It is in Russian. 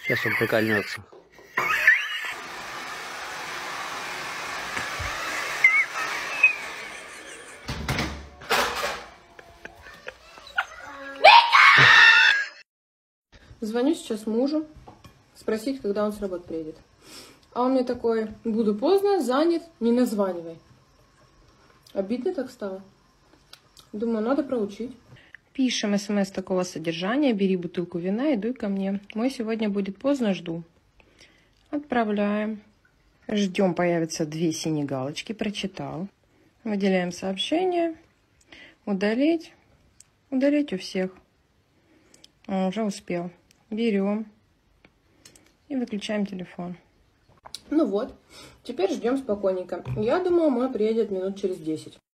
Сейчас он прикольнется. Звоню сейчас мужу, спросить, когда он с работы приедет. А он мне такой: буду поздно, занят, не названивай. Обидно так стало. Думаю, надо проучить. Пишем смс такого содержания: бери бутылку вина и дуй ко мне. Мой сегодня будет поздно, жду. Отправляем. Ждем, появятся 2 синие галочки. Прочитал. Выделяем сообщение. Удалить. Удалить у всех. Он уже успел. Берем и выключаем телефон. Ну вот, теперь ждем спокойненько. Я думаю, мой приедет минут через 10.